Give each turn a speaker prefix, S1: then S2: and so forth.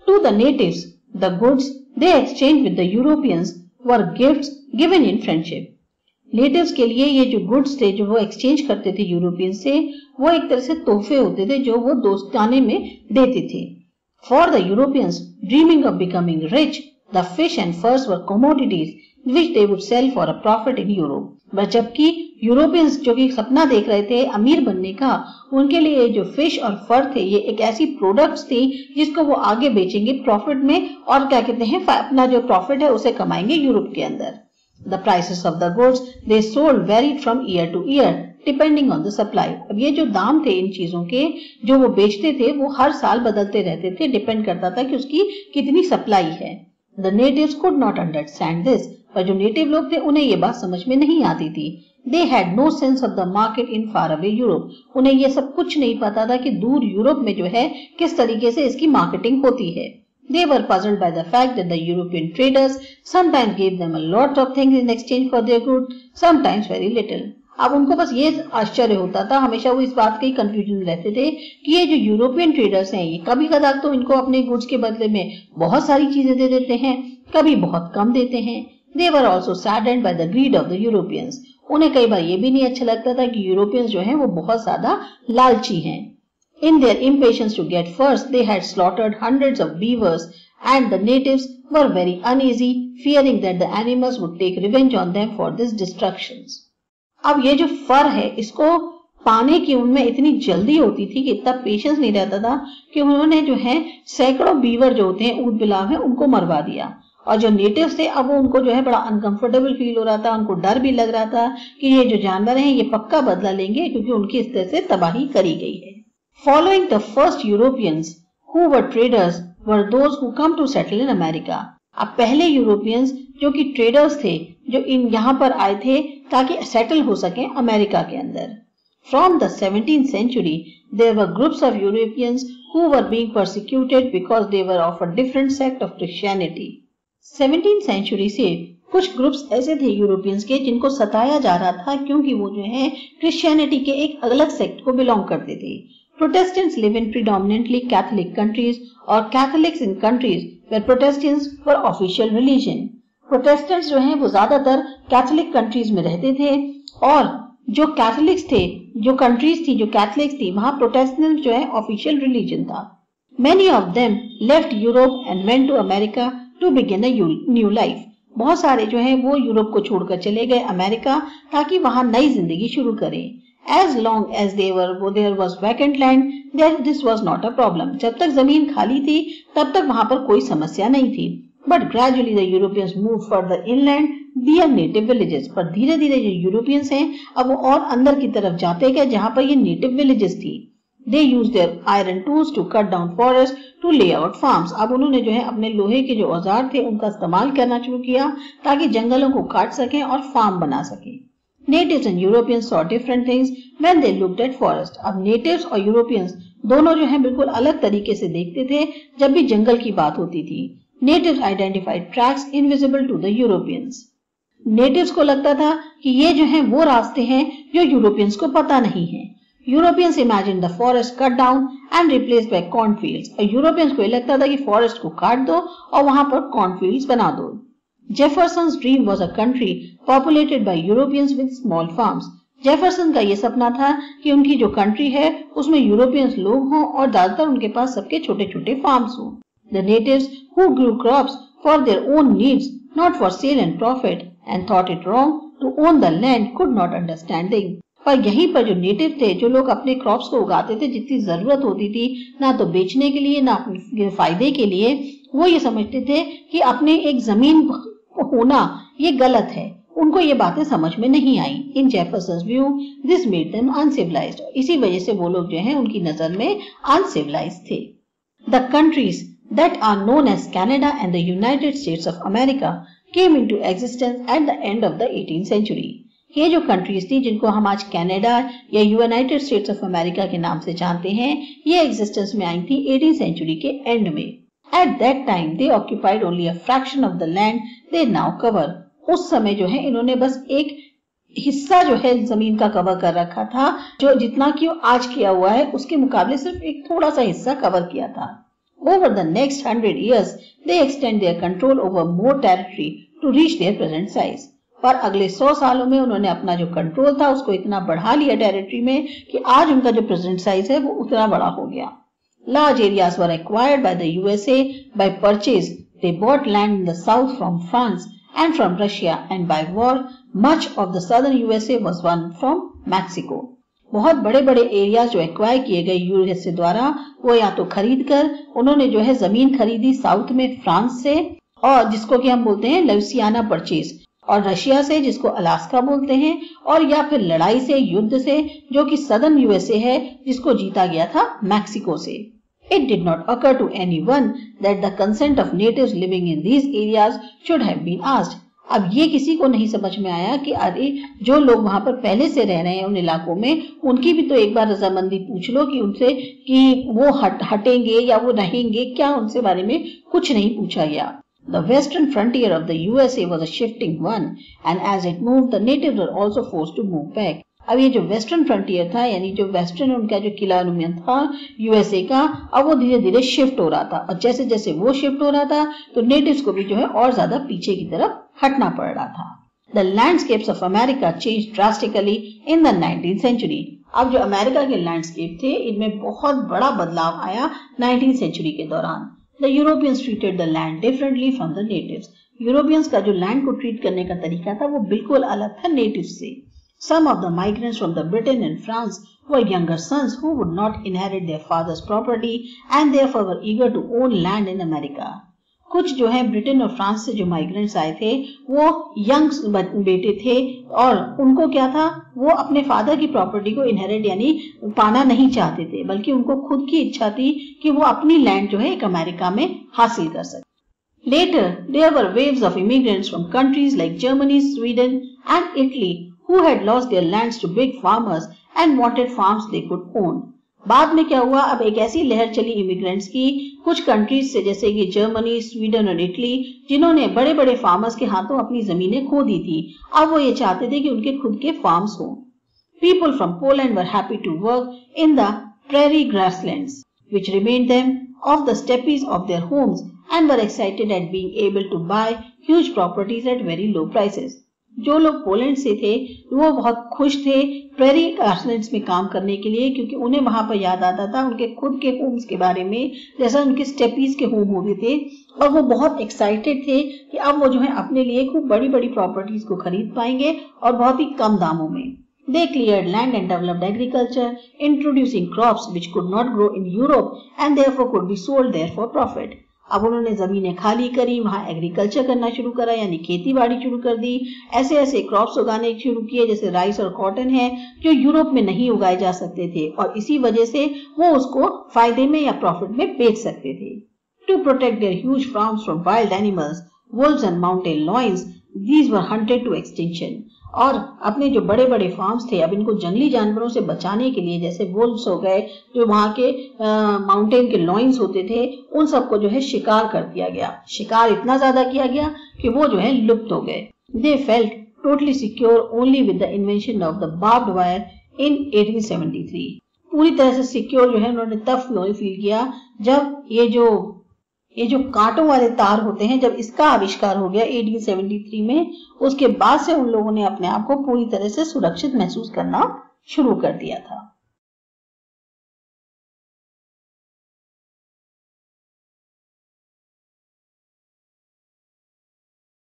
S1: To the natives, the goods they exchanged with the Europeans were gifts given in friendship. Natives के लिए ये जो goods थे जो वो एक्सचेंज करते थे यूरोपियन से, वो एक तरह से तोहफे होते थे जो वो दोस्ताने में देते थे. For the Europeans dreaming of becoming rich, the fish and furs were commodities which they would sell for a profit in Europe. जबकि यूरोपियंस जो कि सपना देख रहे थे अमीर बनने का, उनके लिए जो फिश और फर थे ये एक ऐसी प्रोडक्ट्स थी जिसको वो आगे बेचेंगे प्रॉफिट में, और क्या कहते हैं अपना जो प्रॉफिट है उसे कमाएंगे यूरोप के अंदर. The prices of the goods they sold varied from year to year depending on the supply. अब ये जो दाम थे इन चीजों के जो वो बेचते थे वो हर साल बदलते रहते थे, डिपेंड करता था कि उसकी कितनी सप्लाई है. The natives could not understand this. पर जो नेटिव लोग थे उन्हें ये बात समझ में नहीं आती थी. They had no sense of the market in far away Europe. उन्हें ये सब कुछ नहीं पता था कि दूर यूरोप में जो है किस तरीके से इसकी मार्केटिंग होती है. They were puzzled by the fact that the European traders sometimes gave them a lot of things in exchange for their goods, sometimes very little. अब उनको बस ये आश्चर्य होता था, हमेशा वो इस बात के कंफ्यूजन रहते थे कि ये जो यूरोपियन ट्रेडर्स हैं ये कभी कदार तो इनको अपने गुड्स के बदले में बहुत सारी चीजें दे देते हैं, कभी बहुत कम देते हैं. They were also saddened by the greed of the Europeans. उन्हें कई बार ये भी नहीं अच्छा लगता था कि यूरोपियंस जो हैं वो बहुत ज्यादा लालची हैं. In their impatience to get first, they had slaughtered hundreds of beavers, and the natives were very uneasy, fearing that the animals would take revenge on them for these destructions. अब ये जो फर है इसको पाने की उनमें इतनी जल्दी होती थी कि इतना पेशेंस नहीं रहता था कि उन्होंने जो है सैकड़ों बीवर जो होते हैं ऊंट बिलाव है उनको मरवा दिया. और जो नेटिव्स थे अब वो उनको जो है बड़ा अनकंफर्टेबल फील हो रहा था, उनको डर भी लग रहा था कि ये जो जानवर हैं ये पक्का बदला लेंगे क्योंकि उनकी इस तरह से तबाही करी गई है. Following the first Europeans who were traders were those who come to settle in America. अब पहले यूरोपियंस जो कि ट्रेडर्स थे जो यहाँ पर आए थे ताकि सेटल हो सके अमेरिका के अंदर. From the 17th century, there were groups of Europeans who were being persecuted because they were of a different sect of Christianity. 17th century से कुछ ग्रुप्स ऐसे थे यूरोपियंस के जिनको सताया जा रहा था क्योंकि वो जो है क्रिश्चियनिटी के एक अलग सेक्ट को बिलोंग करते थे. Protestants live in predominantly Catholic countries or Catholics in countries where Protestants were official religion. Protestants जो हैं वो ज्यादातर कैथोलिक कंट्रीज में रहते थे और जो कैथोलिक्स थे, जो कंट्रीज थी जो कैथोलिक्स थी वहां प्रोटेस्टेंट जो है ऑफिशियल रिलीजन था. Many of them left Europe and went to America to begin a new life. बहुत सारे जो हैं वो यूरोप को छोड़कर चले गए अमेरिका ताकि वहां नई जिंदगी शुरू करें. As long as there was vacant land, this was not a problem. जब तक जमीन खाली थी तब तक वहां पर कोई समस्या नहीं थी. But gradually the Europeans moved further inland via native villages. पर धीरे धीरे जो यूरोपियंस हैं अब वो और अंदर की तरफ जाते गए जहां पर ये नेटिव विलेजेस थी. They used their iron tools to cut down forests to lay out farms. अब उन्होंने जो है अपने लोहे के जो औजार थे उनका इस्तेमाल करना शुरू किया ताकि जंगलों को काट सकें और फार्म बना सकें. Natives and Europeans saw different things when they looked at forest. अब natives और Europeans दोनों जो हैं बिल्कुल अलग तरीके से देखते थे जब भी जंगल की बात होती थी. Natives identified tracks invisible to the Europeans. Natives को लगता था कि ये जो हैं वो रास्ते हैं जो Europeans को पता नहीं है. Europeans imagined the forest cut down and replaced by cornfields. और Europeans को ये लगता था कि forest को काट दो और वहां पर cornfields बना दो. Jefferson's dream was a country populated by Europeans with small farms. Jefferson का ये सपना था कि उनकी जो कंट्री है उसमें यूरोपियंस लोग हों और ज्यादातर उनके पास सबके छोटे छोटे फार्म्स हों. The natives who grew crops for their own needs, not for sale and profit, and thought it wrong to own the land could not understand it. पर यहीं पर जो नेटिव थे, जो लोग अपने क्रॉप्स को उगाते थे जितनी जरूरत होती थी, ना तो बेचने के लिए ना अपने फायदे के लिए, वो ये समझते थे कि अपने एक जमीन होना ये गलत है. उनको ये बातें समझ में नहीं आई. In Jefferson's view this made them uncivilised. इसी वजह से वो लोग जो हैं उनकी नजर में अनसिविलाइज्ड थे. The countries that are known as Canada and the United States of America came into existence at the end of the 18th century. ये जो कंट्रीज थी जिनको हम आज कनाडा या यूनाइटेड स्टेट्स ऑफ अमेरिका के नाम से जानते हैं, ये एग्जिस्टेंस में आई थी 18th century के एंड में. At that time they occupied only a fraction of the land they now cover. उस समय जो है इन्होंने बस एक हिस्सा जो है जमीन का कवर कर रखा था, जो जितना कि आज किया हुआ है उसके मुकाबले सिर्फ एक थोड़ा सा हिस्सा कवर किया था. Over the next 100 years, they extend their control over more territory to reach their present size. पर अगले 100 सालों में उन्होंने अपना जो कंट्रोल था उसको इतना बढ़ा लिया टेरिटरी में कि आज उनका जो प्रेजेंट साइज है वो उतना बड़ा हो गया. Large areas were acquired by the USA by purchase. They bought land in the south from France and from Russia, and by war much of the southern USA was won from Mexico. बहुत बड़े बड़े areas जो acquire किए गए USA द्वारा वो या तो खरीद कर उन्होंने जो है जमीन खरीदी साउथ में फ्रांस से, और जिसको कि हम बोलते हैं लुइसियाना परचेज, और रशिया से जिसको अलास्का बोलते हैं, और या फिर लड़ाई से युद्ध से जो कि सदर्न यूएसए है जिसको जीता गया था मैक्सिको से. It did not occur to anyone that the consent of natives living in these areas should have been asked. अब ये किसी को नहीं समझ में आया कि अरे जो लोग वहां पर पहले से रह रहे हैं उन इलाकों में उनकी भी तो एक बार रजामंदी पूछ लो कि उनसे कि वो हटेंगे या वो रहेंगे, क्या उनसे बारे में कुछ नहीं पूछा गया. The western frontier of the USA was a shifting one, and as it moved, the natives were also forced to move back. अब ये जो वेस्टर्न फ्रंटियर था यानी जो वेस्टर्न उनका जो किला अनुमान था यूएसए का, अब वो धीरे धीरे शिफ्ट हो रहा था, और जैसे जैसे वो शिफ्ट हो रहा था तो नेटिव्स को भी जो है और ज्यादा पीछे की तरफ हटना पड़ रहा था. The landscapes of America changed drastically in the 19th century. अब जो अमेरिका के लैंडस्केप थे इनमें बहुत बड़ा बदलाव आया 19th सेंचुरी के दौरान. The Europeans treated the land differently from the natives. Europeans का जो लैंड को ट्रीट करने का तरीका था वो बिल्कुल अलग था नेटिव्स से. Some of the migrants from the Britain and France were younger sons who would not inherit their father's property and therefore were eager to own land in America. कुछ जो है ब्रिटेन और फ्रांस से जो migrants आए थे वो young बेटे थे और उनको क्या था, वो अपने फादर की प्रॉपर्टी को इनहेरिट यानी पाना नहीं चाहते थे, बल्कि उनको खुद की इच्छा थी कि वो अपनी लैंड जो है एक अमेरिका में हासिल कर सके. Later, there were waves of immigrants from countries like Germany, Sweden and Italy who had lost their lands to big farmers and wanted farms they could own. बाद में क्या हुआ, अब एक ऐसी लहर चली इमिग्रेंट्स की कुछ कंट्रीज से जैसे कि जर्मनी, स्वीडन और इटली, जिन्होंने बड़े बड़े फार्मर्स के हाथों अपनी जमीनें खो दी थी. अब वो ये चाहते थे कि उनके खुद के फार्म्स हों. People from Poland were happy to work in the prairie grasslands which remained them off the steppes of their homes and were excited at being able to buy huge properties at very low prices. जो लोग Poland से थे वो बहुत खुश थे prairie grasslands में काम करने के लिए, क्योंकि उन्हें वहां पर याद आता था उनके खुद के होम्स के बारे में, जैसा उनके स्टेपीज के होम होते थे, और वो बहुत एक्साइटेड थे कि अब वो जो है अपने लिए खूब बड़ी बड़ी प्रॉपर्टीज को खरीद पाएंगे और बहुत ही कम दामों में. They cleared land and developed agriculture, introducing crops which could not grow in Europe and therefore could be sold there for profit. अब उन्होंने जमीनें खाली करी, वहां एग्रीकल्चर करना शुरू करा यानी खेती बाड़ी शुरू कर दी. ऐसे ऐसे क्रॉप्स उगाने शुरू किए जैसे राइस और कॉटन है जो यूरोप में नहीं उगाए जा सकते थे, और इसी वजह से वो उसको फायदे में या प्रॉफिट में बेच सकते थे. To protect their huge farms from wild animals, wolves and mountain lions, these were hunted to extinction. और अपने जो बड़े बड़े फार्म्स थे अब इनको जंगली जानवरों से बचाने के लिए, जैसे वुल्व्स हो गए जो वहां के माउंटेन के लॉइंस होते थे, उन सबको जो है शिकार कर दिया गया. शिकार इतना ज्यादा किया गया कि वो जो है लुप्त हो गए. They felt totally secure only with the invention of the barbed wire in 1873. पूरी तरह से सिक्योर जो है उन्होंने तब फील किया जब ये जो कांटों वाले तार होते हैं, जब इसका आविष्कार हो गया 1873 में, उसके बाद से उन लोगों ने अपने आप को पूरी तरह से सुरक्षित महसूस करना शुरू कर दिया था.